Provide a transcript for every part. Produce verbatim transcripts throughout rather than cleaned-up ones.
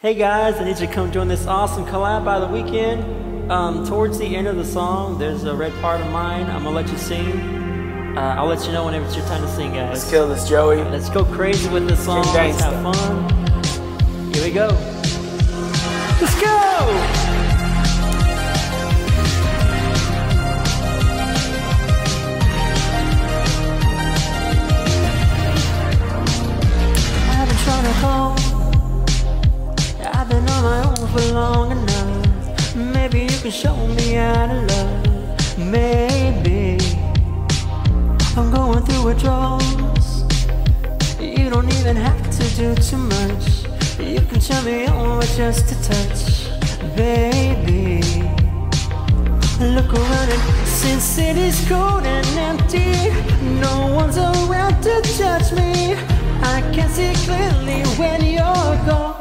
Hey guys, I need you to come join this awesome collab by the weekend. Um, towards the end of the song, there's a red part of mine. I'm gonna let you sing. Uh, I'll let you know whenever it's your time to sing, guys. Let's kill this, Joey. Let's go crazy with this song. Let's have fun. Here we go. Let's go! I've been on my own for long enough. Maybe you can show me how to love. Maybe I'm going through withdrawals. You don't even have to do too much. You can turn me on with just a touch. Baby, look around and since city's cold and empty, no one's around to judge me. I can see clearly when you're gone.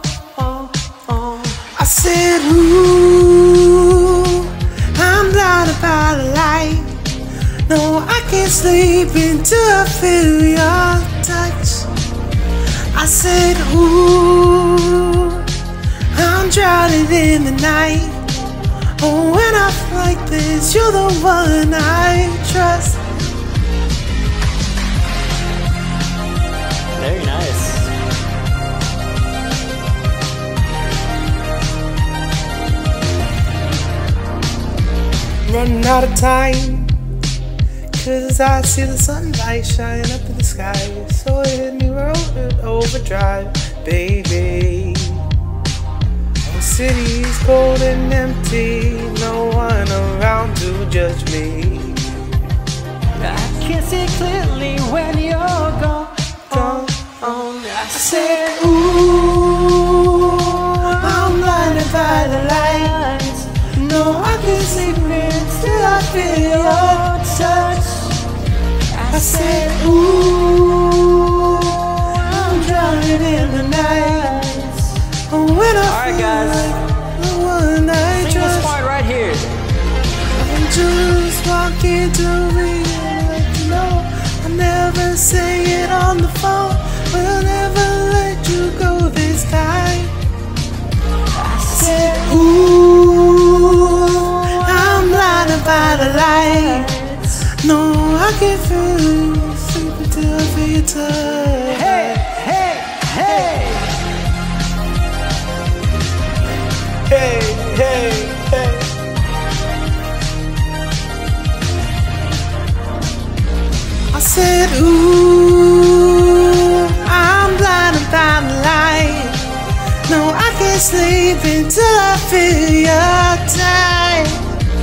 I said, ooh, I'm blinded by the light. No, I can't sleep until I feel your touch. I said, ooh, I'm drowning in the night. Oh, when I feel like this, you're the one I trust. Very nice. Running out of time, cause I see the sunlight shining up in the sky. So it hit me rolling overdrive, baby. The city's cold and empty, no one around to judge me. I can see clearly when you're gone. Gone. I I said, ooh, I'm blinded by the lights. No, I can't sleep until I feel your touch. I said, ooh, I'm drowning in the night. When I Alright, feel guys. like the one I Sing trust. this part right here. I'm just walking to me and let you know I'll never say it on the phone, but I'll never let you go this time. I said, ooh, I'm blinded by the light. No, I can't feel sleep until I feel your touch. Hey, hey, hey! Hey, hey, hey. I said, ooh, I'm blinded by the light. No, I can't sleep until I feel your touch.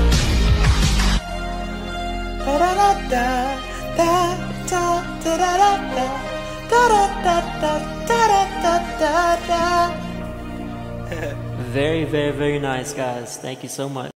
Da da da da da da da da da da da da da da da. Very, very, very nice, guys. Thank you so much.